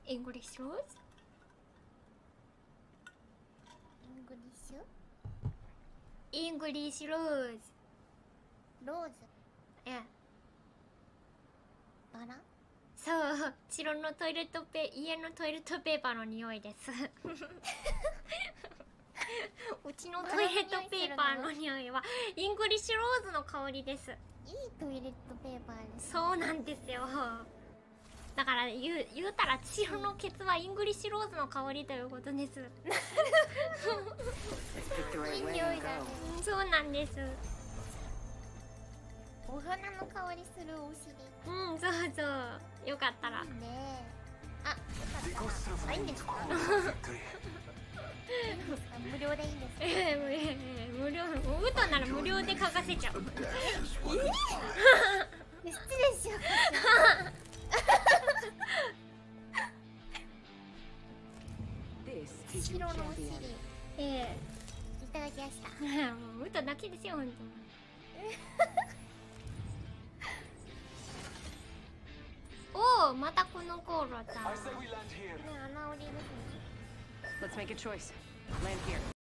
イングリッシュローズ。 イングリッシュイングリッシュローズ。 ローズ。 いや、 バラ。 そう、白のトイレットペ家のトイレットペーパーの匂いです。うちのトイレットペーパーの匂いはイングリッシュローズの香りです。 いいトイレットペーパーです。 そうなんですよ。だから言うたら千尋のケツはイングリッシュローズの香りということです。 いい匂いだね。 そうなんです。 お花の香りするお尻。 うん、そうそう。よかったら。 いいね。あ、よかったら。あ、いいんですか？いいんですか？無料でいいんですか？ 無料、ウトなら無料で書かせちゃう。 失礼しよう。白のお尻。いただきました。 もうウトだけですよ、本当に。おお、またこの航路だ。 ね、穴折りですね。 Let's make a choice. Land here.